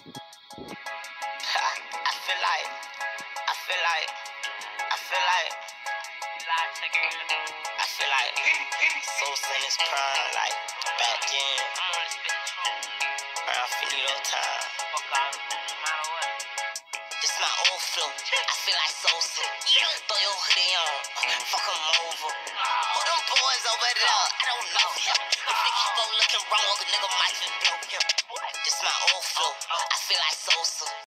I feel like Sosa in his prime, like back in around Finito time. This my old flow. I feel like Sosa. Throw your hoodie on, fuck 'em over. Who them boys over there? I don't know him. If they keep on looking wrong, a nigga might just blow him. This my old flow. I feel like Sosa.